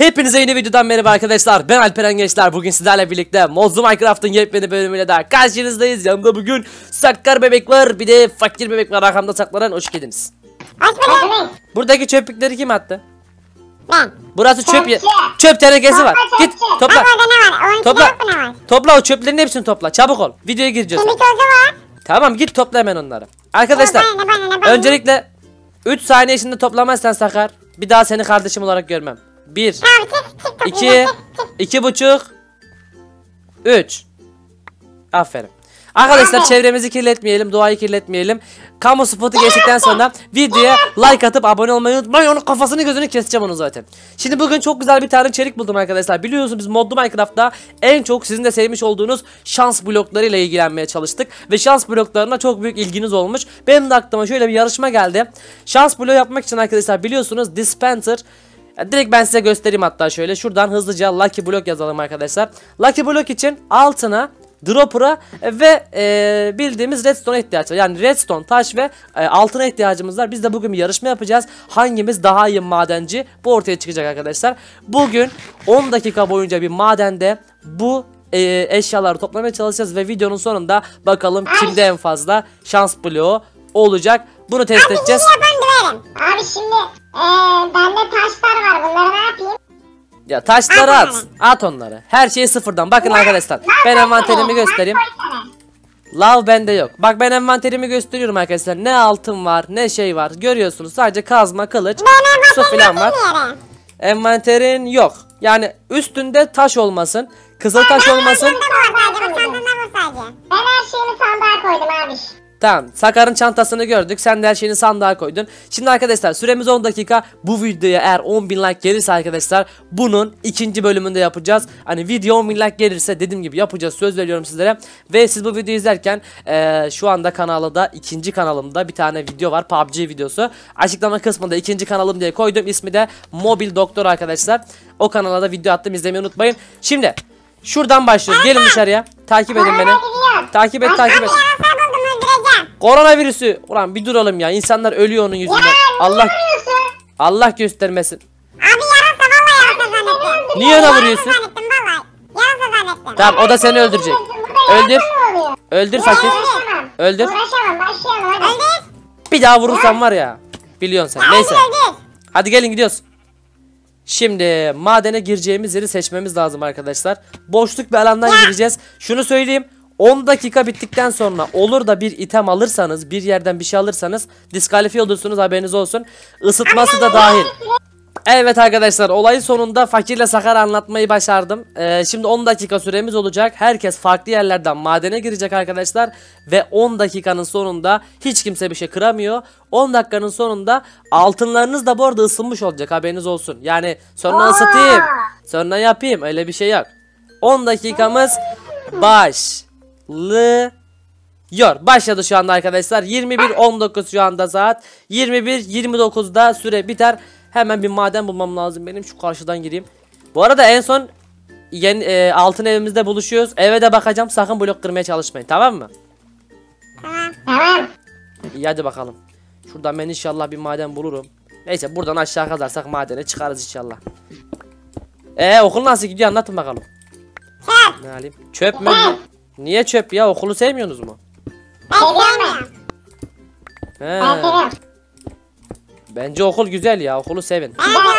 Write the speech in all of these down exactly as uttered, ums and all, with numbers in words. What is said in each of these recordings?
Hepinize yeni videodan merhaba arkadaşlar. Ben Alperen Gençler. Bugün sizlerle birlikte Mozlu Minecraft'ın yepyeni bölümüyle daha karşınızdayız. Yanımda bugün Sakkar bebek var, bir de fakir bebek var arkamda saklanan. Hoş geldiniz. Buradaki çöplükleri kim attı? Ben. Burası çöp ye çöp tenekesi var. Git topla. Topla. Topla o çöplerin hepsini topla. Çabuk ol. Videoya gireceğiz. Tamam, git topla hemen onları. Arkadaşlar, öncelikle üç saniye içinde toplamazsan Sakar, bir daha seni kardeşim olarak görmem. bir iki iki buçuk üç. Aferin. Arkadaşlar, Abi. çevremizi kirletmeyelim, doğayı kirletmeyelim. Kamu spotu geçtikten sonra videoya like atıp abone olmayı unutmayın. Onun kafasını gözünü keseceğim onu zaten. Şimdi bugün çok güzel bir tane içerik buldum arkadaşlar. Biliyorsunuz biz modlu Minecraft'ta en çok sizin de sevmiş olduğunuz şans bloklarıyla ilgilenmeye çalıştık. Ve şans bloklarına çok büyük ilginiz olmuş. Benim de aklıma şöyle bir yarışma geldi. Şans bloğu yapmak için arkadaşlar, biliyorsunuz dispenser. Direkt ben size göstereyim, hatta şöyle şuradan hızlıca Lucky Block yazalım arkadaşlar. Lucky Block için altına, dropper'a ve e, bildiğimiz redstone'a ihtiyaç var. Yani redstone, taş ve e, altına ihtiyacımız var. Biz de bugün bir yarışma yapacağız. Hangimiz daha iyi madenci, bu ortaya çıkacak arkadaşlar. Bugün on dakika boyunca bir madende bu e, eşyaları toplamaya çalışacağız ve videonun sonunda bakalım kimde en fazla şans bloğu olacak. Bunu test Abi, edeceğiz. Abi şimdi ee, bende taşlar var, bunları ne yapayım? Ya taşları at. At onları. Her şeyi sıfırdan. Bakın ya, arkadaşlar. Ben envanterimi göstereyim. Lav bende yok. Bak, ben envanterimi gösteriyorum arkadaşlar. Ne altın var, ne şey var. Görüyorsunuz. Sadece kazma, kılıç, su falan var. Envanterin yok. Yani üstünde taş olmasın. Kızıl taş olmasın. Ben her şeyimi sandığa koydum abi. Tamam, Sakar'ın çantasını gördük, sen de her şeyini sandığa koydun. Şimdi arkadaşlar, süremiz on dakika. Bu videoya eğer on bin like gelirse arkadaşlar, bunun ikinci bölümünde yapacağız. Hani video on bin like gelirse dediğim gibi yapacağız, söz veriyorum sizlere. Ve siz bu videoyu izlerken ee, şu anda kanalda, ikinci kanalımda bir tane video var, P U B G videosu. Açıklama kısmında ikinci kanalım diye koydum, ismi de Mobil Doktor arkadaşlar. O kanala da video attım, izlemeyi unutmayın. Şimdi şuradan başlıyoruz, gelin dışarıya. Takip edin beni. Takip et, takip et. Koronavirüsü. Ulan bir duralım ya. İnsanlar ölüyor onun yüzünden. Ya, Allah Allah göstermesin. Abi yarasa, vallahi yarasa zannettim. Niye ona vuruyorsun? Zannettim vallahi. Yarasa zannettim. Tamam, o da seni öldürecek. Öldür. Öldür fakir. Öldür. Öldür. Bir daha vurursan var ya. Biliyorsun sen. Neyse. Hadi gelin, gidiyoruz. Şimdi madene gireceğimiz yeri seçmemiz lazım arkadaşlar. Boşluk bir alandan gireceğiz. Şunu söyleyeyim. on dakika bittikten sonra olur da bir item alırsanız, bir yerden bir şey alırsanız diskalifiye olursunuz, haberiniz olsun. Isıtması da dahil. Evet arkadaşlar, olayın sonunda fakirle Sakar anlatmayı başardım. Ee, şimdi on dakika süremiz olacak. Herkes farklı yerlerden madene girecek arkadaşlar. Ve on dakikanın sonunda hiç kimse bir şey kıramıyor. on dakikanın sonunda altınlarınız da bu arada ısınmış olacak, haberiniz olsun. Yani sonra ısıtayım, sonra yapayım, öyle bir şey yok. on dakikamız baş. Yor. Başladı şu anda arkadaşlar. yirmi bir on dokuz şu anda saat. yirmi bir yirmi dokuzda süre biter. Hemen bir maden bulmam lazım benim. Şu karşıdan gireyim. Bu arada en son yeni, e, altın evimizde buluşuyoruz. Eve de bakacağım. Sakın blok kırmaya çalışmayın. Tamam mı? Tamam. İyi, hadi bakalım. Şuradan ben inşallah bir maden bulurum. Neyse, buradan aşağı kazarsak madene çıkarız inşallah. Eee okul nasıl gidiyor, anlatın bakalım. Çöp. Ne alayım? Çöp mü? Niye çöp ya? Okulu sevmiyorsunuz mu? Ben He. Bence okul güzel ya. Okulu sevin.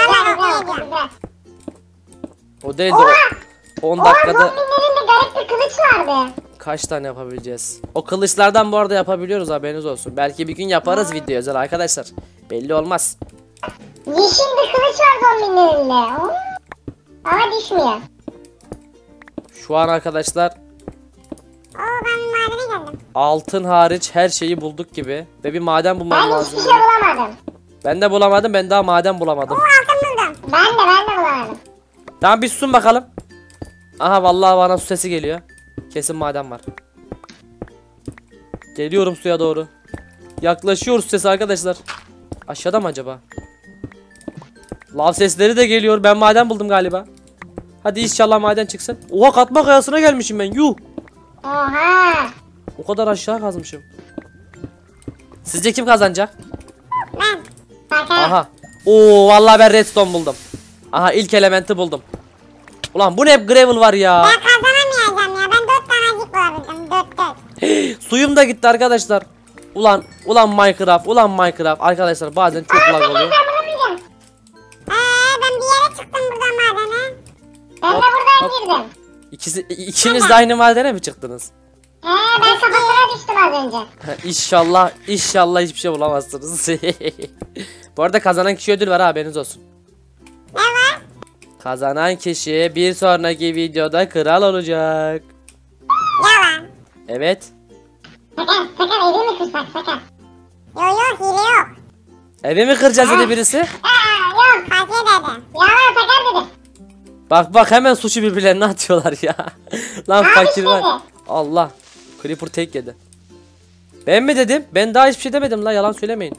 O değil de on dakikada garip bir kılıç vardı. kaç tane yapabileceğiz? O kılıçlardan bu arada yapabiliyoruz, haberiniz olsun. Belki bir gün yaparız video özel arkadaşlar. Belli olmaz. Yeşil bir kılıç var zombilerinde. Ama düşmüyor. Şu an arkadaşlar Oo, ben bir madene geldim. altın hariç her şeyi bulduk gibi. Ve bir maden bulmam Ben lazım. hiçbir şey bulamadım. Ben de bulamadım. Ben daha maden bulamadım. Oo, altın buldum. Ben de ben de bulamadım. Tamam, bir susun bakalım. Aha, vallahi bana su sesi geliyor. Kesin maden var. Geliyorum suya doğru. Yaklaşıyoruz sesi arkadaşlar. Aşağıda mı acaba? Lav sesleri de geliyor. Ben maden buldum galiba. Hadi inşallah maden çıksın. Oha, katma kayasına gelmişim ben. Yuh. Oha. O kadar aşağı kazmışım. Sizce kim kazanacak? Ben. Sakar. Aha. Oo, vallahi ben redstone buldum. Aha ilk elementi buldum. Ulan bu ne hep gravel var ya. Ben kazanamayacağım ya. Ben dört tanecik bulabildim. Dört dört. Suyum da gitti arkadaşlar. Ulan ulan Minecraft ulan Minecraft arkadaşlar bazen çok lag oluyor. Eee ben bir yere çıktım buradan madene. Ben de Hop, buradan hop. girdim. İkisi, ikiniz de aynı madene mi çıktınız? He ben kafasına düştüm az önce. İnşallah inşallah hiçbir şey bulamazsınız. Bu arada kazanan kişi ödül var ha, haberiniz olsun. Ne var? Kazanan kişi bir sonraki videoda kral olacak. Yalan. Evet. Sakar sakar evi mi kırsak sakar? Yok yok hile yok. Evi mi kıracağız dedi birisi? Aa yok fakir dedi. Yalan sakar dedi. Bak bak hemen suçu birbirlerine atıyorlar ya. Lan Abi fakir var. dedi. Allah. Creeper tek yedi. Ben mi dedim? Ben daha hiçbir şey demedim la, yalan söylemeyin.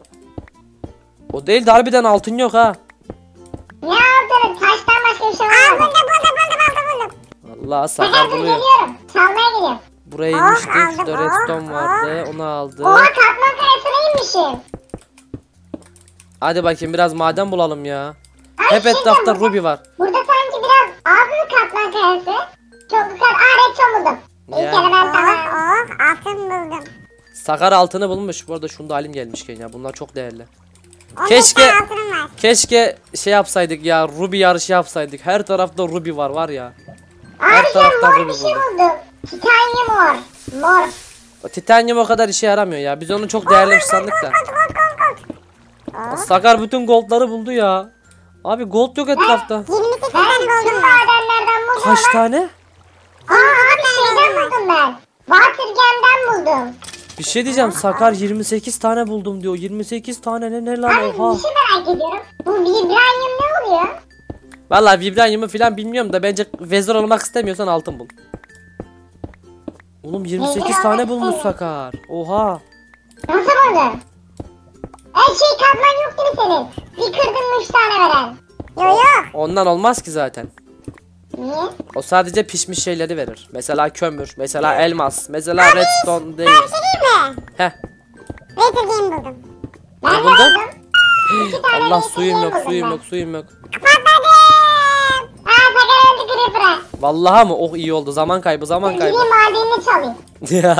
O değil de harbiden altın yok ha. Ne aldın? Taştan başka bir şey var mı? Aa buldum buldum buldum buldum buldum. Allah Sakar sakar dur buluyor. geliyorum. Çalmaya geliyorum. Buraya Oh, inmiştik. aldım, Şurada oh, redstone oh. vardı. Onu aldı. Oha katman kayasına inmişim. Hadi bakayım biraz maden bulalım ya. Ay, Hep şey etrafta diyeceğim, ruby var. Burada sanki biraz az mı katman kayası? Çok yukarı. Aa redstone buldum. İlk Ya. kere ben tamam. Oh altın buldum. Sakar altını bulmuş. Bu arada şunda halim gelmişken ya. Bunlar çok değerli. on beş Keşke tane altınım var. keşke şey yapsaydık ya. Ruby yarışı yapsaydık. Her tarafta ruby var var ya. Abi sen taraftan mor ruby bir şey buldum. buldum. Titanyum mor. Mor. O titanyum o kadar işe yaramıyor ya. Biz onu çok değerli bir sandık da. Gold gold gold gold. Sakar bütün goldları buldu ya. Abi gold yok etrafta. yirmi sekiz tane goldum var. Madenlerden buldum. Kaç tane? Aa abi şeyden buldum ben. Watergem'den buldum. Bir şey diyeceğim. Sakar yirmi sekiz tane buldum diyor. yirmi sekiz tane ne ne lan Abi oha. bir şey merak ediyorum. Bu vibranium ne oluyor? Vallahi vibranyumu falan bilmiyorum da bence vezir olmak istemiyorsan altın bul. Oğlum yirmi sekiz Vezir tane olmak bulmuş istemiyorum. Sakar. Oha. Nasıl buldun? Ay şey katman yok değil mi senin? Bir kırdın mı üç tane veren? Yok yok. Ondan olmaz ki zaten. Niye? O sadece pişmiş şeyleri verir. Mesela kömür, mesela elmas, mesela redstone değil. Ben bir şey diyeyim mi? Heh. Watergame buldum. Ben Ne de buldun? buldum. İki tane Allah Watergame suyum yok, buldum suyum ben. yok, suyum yok. Patladım. Aa sakar öldü Creeper'a. Vallahi mı? Oh iyi oldu. Zaman kaybı, zaman kaybı. Gideyim madenini çalayım.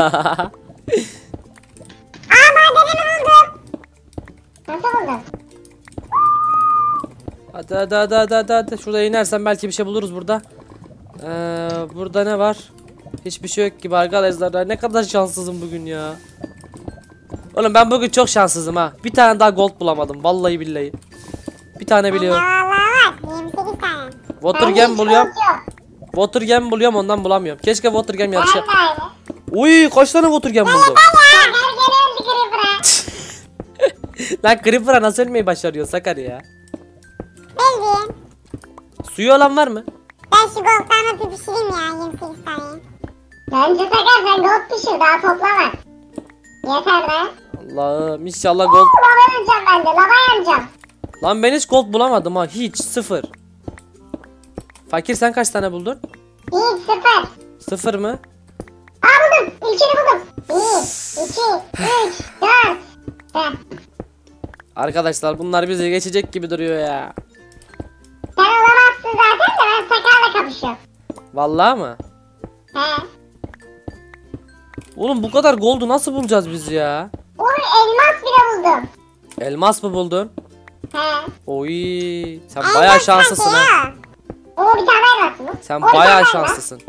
Aa madenimi buldum. Nasıl buldun? Hadi hadi hadi hadi hadi hadi. Şuraya inersen belki bir şey buluruz burada. Ee, burada ne var? Hiçbir şey yok gibi arkadaşlar. Ne kadar şanssızım bugün ya. Oğlum ben bugün çok şanssızım ha. Bir tane daha gold bulamadım. Vallahi billahi. Bir tane biliyorum. Ya vallahi var. yirmi sekiz tane. Water Bende gem hiç buluyorum. gold yok. Water gem buluyorum ondan bulamıyorum. Keşke water gem yarışı. Ben de aynı. Uy kaç tane water gem buldum. Sakar gene öldü Creeper'a. Lan Creeper'a nasıl ölmeyi başarıyor Sakar ya. Bildiğin. Suyu olan var mı? Ben şu goldlarımı bir pişireyim ya yirmi sekiz tane. Bence Sakar sen gold pişir daha toplama. Yeter be. Allah'ım inşallah gold. Lava yanacağım ben de lava yanacağım. Lan ben hiç gold bulamadım ha. Hiç sıfır. Fakir sen kaç tane buldun? Bir sıfır. Sıfır mı? Aa buldum. İlkini buldum. Bir, iki, üç, dört. Heh. Arkadaşlar bunlar bizi geçecek gibi duruyor ya. Sen olamazsın zaten de ben Sakar'la kapışıyorum. Vallahi mı? He. Oğlum bu kadar goldu nasıl bulacağız biz ya? Oğlum elmas bile buldum. Elmas mı buldun? He. Oy sen bayağı şanslısın ha. Oo bir tane elmas buldum. Sen Oo, bir bayağı tane elmas. şanslısın.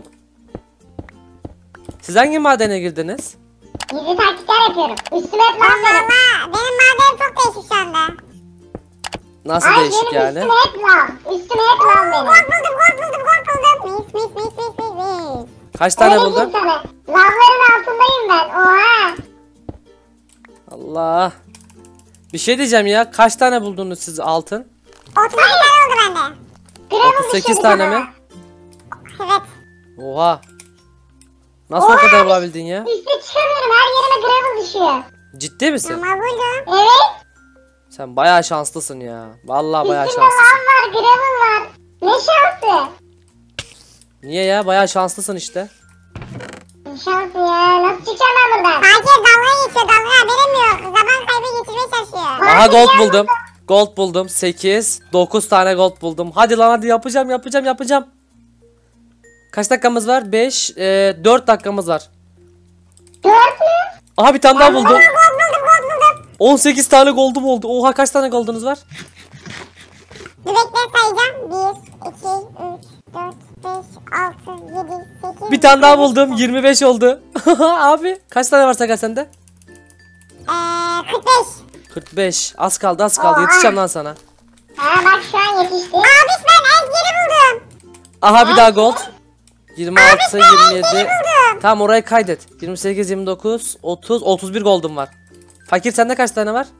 Siz hangi madene girdiniz? Gizli taktikler yapıyorum. Üstüme hep lav veriyorum. Benim madenim çok değişik şu anda. Nasıl Ay değişik benim yani? üstüme hep lav. Üstüme hep lav benim. Gold buldum gold buldum gold buldum. Mis mis mis mis mis mis. Kaç tane Öyle buldun? diyeyim sana. Lavların altındayım ben. Oha. Allah. Bir şey diyeceğim ya. Kaç tane buldunuz siz altın? otuz sekiz tane oldu bende. Gravel otuz sekiz düşürdü tane bana. mi? Evet. Oha. Nasıl o Oha, kadar bulabildin ya? Üste çıkamıyorum. Her yerime gravel düşüyor. Ciddi misin? Ama buldum. Evet. Sen bayağı şanslısın ya. Vallahi bayağı Üstümde şanslısın. lav var, gravel var. Ne şansı? Niye ya? Bayağı şanslısın işte. Ne şansı ya? Nasıl çıkacağım ben buradan? Sadece dalga geçiyor dalga haberim yok. Zaman kaybı geçirmeye çalışıyor. Aha gold buldum. Gold buldum. sekiz. dokuz tane gold buldum. Hadi lan hadi yapacağım yapacağım yapacağım. Kaç dakikamız var? beş. E, dört dakikamız var. dört mü? Aha bir tane daha buldum. Gold buldum gold buldum. on sekiz tane goldum oldu. Oha kaç tane goldunuz var? Bir bekle sayacağım. bir, iki, üç, dört, beş, altı, yedi, sekiz. Bir tane daha buldum. yirmi beş oldu. Abi kaç tane var Sakar sende? Eee kırk beş. kırk beş. Az kaldı az kaldı. Oha. Yetişeceğim lan sana. Ha bak şu an yetişti. Abi ben en yeni buldum. Aha bir daha gold. yirmi altı, ben yirmi en yedi. yeni buldum. Tamam orayı kaydet. yirmi sekiz, yirmi dokuz, otuz, otuz bir goldum var. Fakir sende kaç tane var?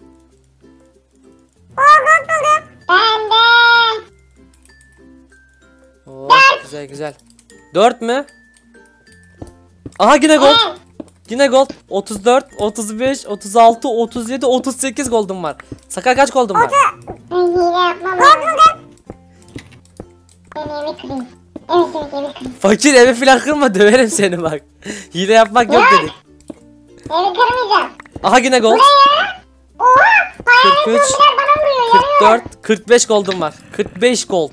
Oo gold buldum. Ben de. Oo, güzel güzel. dört mü? Aha yine gold. Evet. Yine gold. otuz dört, otuz beş, otuz altı, otuz yedi, otuz sekiz goldum var. Sakar kaç goldum var? Ben hile yapmam. Gold buldum. Ben evi kırayım. Evet evet evi kırayım. Fakir evi filan kırma döverim seni bak. Hile yapmak yok dedik. Evi kırmayacağım. Aha yine gold. Ne ya? Oha. Hayalet kırk üç, zombiler bana vuruyor. kırk yanıyor. dört, kırk beş goldum var. kırk beş gold.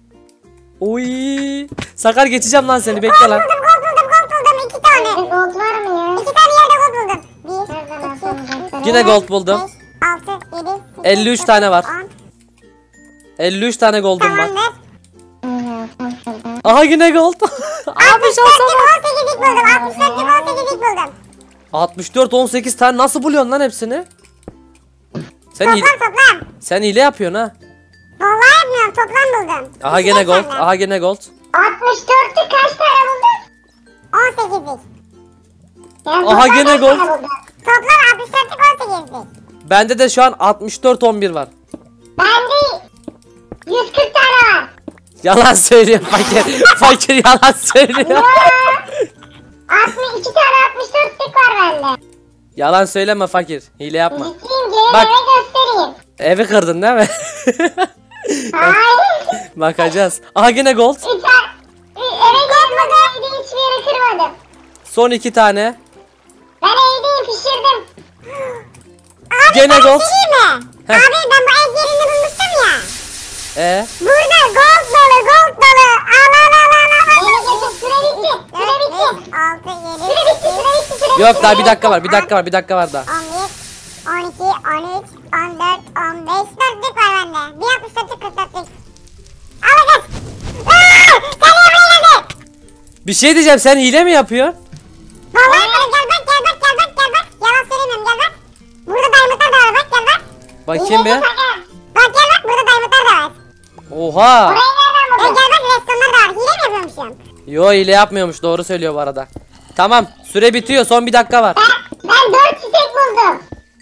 Oy. Sakar geçeceğim lan seni bekle lan. Gold buldum gold buldum gold buldum. İki tane. Gold var mı ya? İki tane yerde gold buldum. Bir, iki, üç, Yine gold buldum. beş, altı, yedi, sekiz, elli üç tane var. on. elli üç tane goldum var. Tamamdır. Aha yine gold. Abi şansa bak. on sekizlik buldum. altmış dörtlük on sekizlik buldum. altmış dört, on sekiz tane nasıl buluyorsun lan hepsini? Sen hile, Toplam toplam. sen hile yapıyorsun ha. Vallahi yapmıyorum toplam buldum. Aha İki gene de gold. senden. Aha gene gold. altmış dörtlük kaç tane buldun? on sekizlik. Yani Aha, toplam gene kaç gold. tane buldun? Toplam altmış dörtlük on sekizlik. Bende de şu an altmış dört, on bir var. Bende yüz kırk tane var. Yalan söylüyor fakir. Fakir yalan söylüyor. altmış iki tane altmış dörtlük var bende. Yalan söyleme fakir. Hile yapma. Ciddiyim gelin Bak. eve göstereyim. Evi kırdın değil mi? Hayır. Bakacağız. Aha yine gold. Üç ay- Eve gelmeden evde hiçbir yeri kırmadım. Son iki tane. Ben evdeyim pişirdim. Abi Gene ben gold. pişireyim mi? Heh. Abi ben bu ev yerini bulmuştum ya. Ee? Burada gold dolu gold dolu. Al al al al al. Beni getir süre bitti. Süre bitti. altı, yedi, süre bitti süre bitti süre bitti. Yok daha bir dakika var. Bir dakika var. Bir dakika var daha. on bir, on iki, on üç, on dört, on beş, dörtlük var bende. Bir altmış dörtlük, kırk dörtlük. Al kız. Aaa! Sen niye buraya geldin? Bir şey diyeceğim. Sen hile mi yapıyorsun? Vallahi bak gel bak gel bak gel bak gel bak. Yalan söylemiyorum gel bak. Burada diamondlar da var bak gel bak. Bakayım bir. Bak gel bak burada diamondlar da var. Oha. Burayı nereden buldun? E gel bak restonlar da var. Hile mi yapıyormuşum? Yo hile yapmıyormuş. Doğru söylüyor bu arada. Tamam. Süre bitiyor. Son bir dakika var. Ben, ben dört çiçek buldum.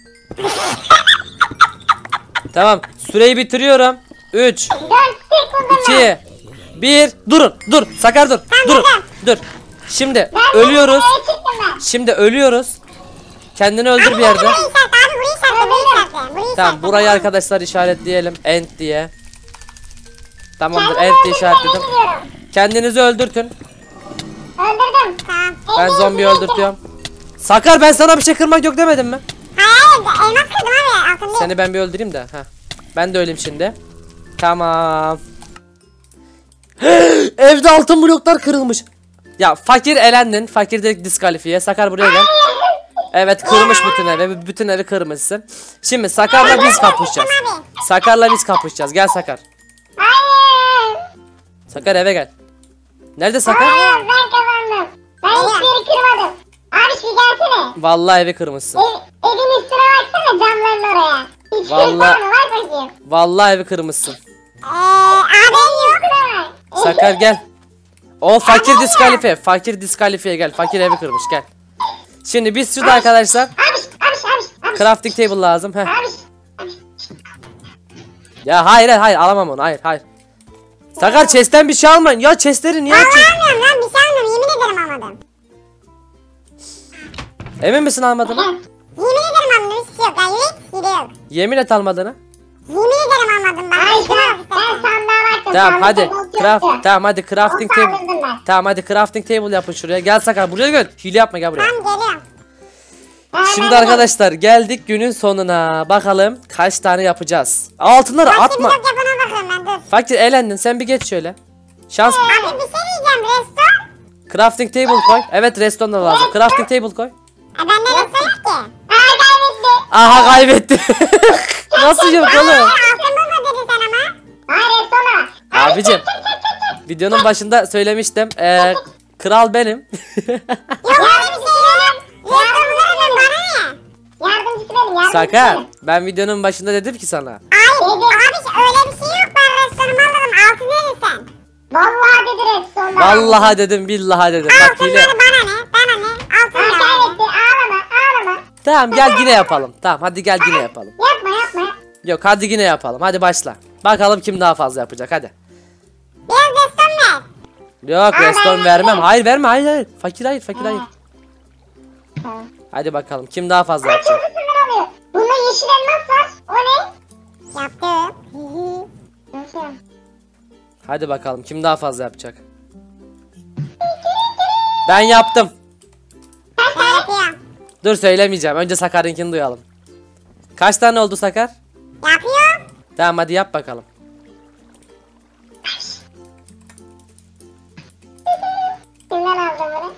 Tamam. Süreyi bitiriyorum. üç, Dört çiçek buldum ben. iki, bir. Durun. Dur. Sakar dur. Dur. Dur. Şimdi Ben ölüyoruz. buraya çıktım ben. Şimdi ölüyoruz. Kendini öldür bir Abi yerde. burayı işaretle abi burayı işaretle burayı işaretle. Burayı Tamam işaretle. burayı arkadaşlar işaretleyelim. End diye. Tamamdır. Kendimi End diye öldürmeye işaretledim. gidiyorum. Kendinizi öldürtün. Öldürdüm. Tamam. Ben zombiyi öldürtüyorum. Sakar ben sana bir şey kırmak yok demedim mi? Hayır elmas kırdım abi altın değil. Seni ben bir öldüreyim de. Heh. Ben de öleyim şimdi. Tamam. Evde altın bloklar kırılmış. Ya fakir elendin. Fakir de diskalifiye. Sakar buraya gel. Evet kırmış bütün evi. Bütün evi kırmışsın. Şimdi Sakar'la biz kapışacağız. Sakar'la biz kapışacağız. Gel Sakar. Hayır. Sakar eve gel. Nerede Sakar? Hayır ben kazandım. Ben hiçbir yeri kırmadım. Abi şu gelsene. Vallahi evi kırmışsın. Ev, evin üstüne baksana camların oraya. Hiç Vallahi- Vallahi... mı? Bak bakayım. Vallahi evi kırmışsın. Eee abi yok. Sakar gel. O fakir diskalifiye. Fakir diskalifiye gel. Fakir evi kırmış gel. Şimdi biz şurada arkadaşlar Abiş abiş abiş abiş. crafting table lazım. Heh. Abiş. Ya hayır hayır hayır alamam onu. Hayır hayır. Sakar chest'ten bir şey almayın. Ya chest'leri niye açıyorsun? Almıyorum lan bir şey almıyorum yemin ederim almadım. Emin misin almadığını? Yemin ederim almadım hiçbir şey yok. Yani hiç hile yok. Yemin et almadığını. Yemin ederim almadım ben. Ay ben, ben sandığa baktım. Tamam sandıkta hadi. gold Craft, yoktu. tamam hadi crafting O table. kaldırdım ben. Tamam hadi crafting table yapın şuraya. Gel Sakar buraya gel. Hile yapma gel buraya. Tamam geliyorum. Şimdi arkadaşlar geldik günün sonuna. Bakalım kaç tane yapacağız. Altınları Fakir atma. blok yapana bakıyorum ben dur. Fakir eğlendin. Sen bir geç şöyle. Şans. Abi bir şey diyeceğim resto. Crafting table koy. Evet redstone da lazım. Crafting table koy. E bende resto yok ki. Aa kaybetti. Aha kaybetti. Nasıl yok oğlum? Altın bulma dedi sen ama. Aa resto var. Abicim. Videonun başında söylemiştim. Ee, kral benim. Yok öyle bir şey yok. Resto bulurum bana ne? Yardımcısı benim yardımcısı Sakar. benim. Ben videonun başında dedim ki sana. Hayır abi öyle bir şey yok ben restorumu alırım altın verirsen. Vallahi dedi restorum. Vallahi dedim billahi dedim. Bak hile. Altınları bana ne? Bana ne? Altın kaybetti ağlama ağlama. Tamam gel yine yapalım. Tamam hadi gel yine yapalım. Yapma yapma. Yok hadi yine yapalım. Hadi başla. Bakalım kim daha fazla yapacak hadi. Biraz reston ver. Yok Aa, restoran ben- vermem. Hayır verme hayır hayır. Fakir hayır fakir hayır. Ha. Hadi bakalım kim daha fazla Çok yapacak. ısınır oluyor. Bunda yeşil elmas var. O ne? Yaptım. Nasıl? Hadi bakalım kim daha fazla yapacak. Ben yaptım. Ben yapıyorum. Dur söylemeyeceğim. Önce Sakar'ınkini duyalım. Kaç tane oldu Sakar? Yapıyorum. Tamam hadi yap bakalım. Kimden aldım bunu?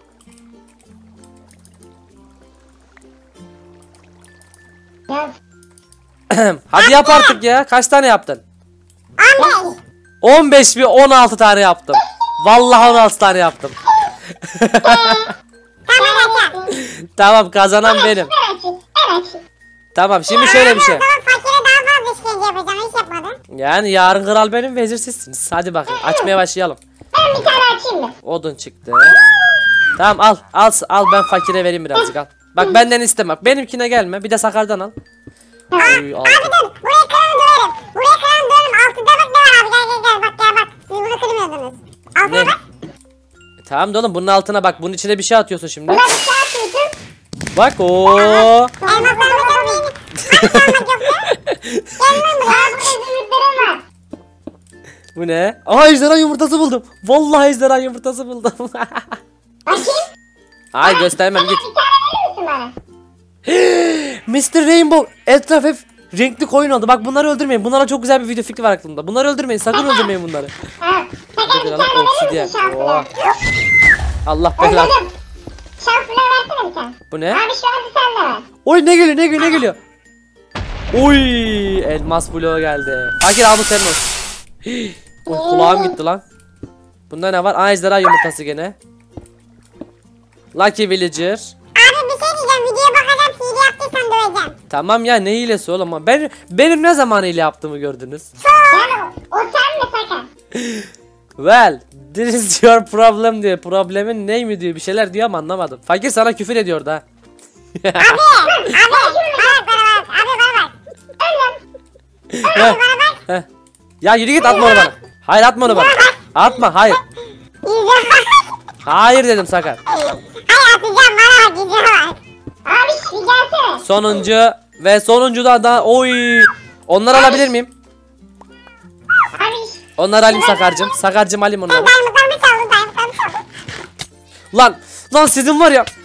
Yap. Hadi yap artık ya. Kaç tane yaptın? on beş. on beş mi on altı tane yaptım. Vallahi on altı tane yaptım. Tamam açalım. Tamam kazanan benim. Ben açayım. Ben açayım. Tamam şimdi şöyle bir şey. O zaman fakire daha fazla işkence yapacağım. Hiç yapmadım. Yani yarın kral benim vezir sizsiniz. Hadi bakın açmaya başlayalım. Ben bir tane açayım mı? Odun çıktı. Tamam al al al ben fakire vereyim birazcık al. Bak benden isteme. Benimkine gelme. Bir de Sakar'dan al. Uy, Abi altı. dur. Buraya kıran döverim. Buraya kıran döverim. Altında bak ne var abi. Gel gel gel. Bak gel bak. Siz bunu kırmıyordunuz. Altına Ne? bak. E, tamam da oğlum bunun altına bak. Bunun içine bir şey atıyorsun şimdi. Buna bir şey atıyorsun. Bak o. Elmaslarımı çok beğendim. Hani sormak yoktu? Gel lan buraya. Burada zümrütlerim var. Bu ne? Aha ejderha yumurtası buldum. Vallahi ejderha yumurtası buldum. Bakayım. Ay göstermem git. Bir tane verir misin bana? mister Rainbow etraf hep renkli koyun oldu. Bak bunları öldürmeyin. Bunlara çok güzel bir video fikri var aklımda. Bunları öldürmeyin. Sakın öldürmeyin bunları. Ha. Sakın bir Hadi tane lan, verir obsidiyen. misin şansına? Oha. Allah belanı. Öldürdüm. Şansına versene bir tane. Bu ne? Abi şu anda sen de ver. Oy ne geliyor ne geliyor ne geliyor. Oy elmas bloğu geldi. Fakir al bu senin olsun. Hii, oy, kulağım gitti lan. Bunda ne var? Aa ejderha yumurtası gene. Lucky Villager. Abi bir şey diyeceğim. Videoya bakacağım. Hile yaptıysan döveceğim. Tamam ya ne hilesi oğlum? Ben, benim ne zaman hile yaptığımı gördünüz. Yani o, o sen mi sakın? Well, this is your problem diyor. Problemin ne mi diyor bir şeyler diyor ama anlamadım. Fakir sana küfür ediyor da. Abi. Abi. Bana bak bana bak. Abi bana bak. Öldüm. Heh, Abi bana bak. heh. Ya yürü git atma onu bana. Hayır atma onu bana. Atma hayır. Yüzüme. Hayır dedim Sakar. Ay atacağım bana bak. Yüzüme bak. Abi bir gelsene. Sonuncu ve sonuncu da da oy. Onları alabilir miyim? Abi. Onları alayım Sakar'cım. Sakar'cım alayım Sen onları. diamondlarımı çaldın. Diamondlarımı çaldın. Lan lan sizin var ya.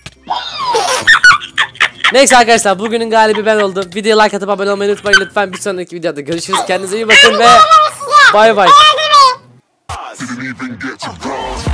Neyse arkadaşlar bugünün galibi ben oldum. Videoya like atıp abone olmayı unutmayın lütfen. Bir sonraki videoda görüşürüz. Kendinize iyi bakın ve bay bay. Öldürmeyin. Didn't even get to bronze.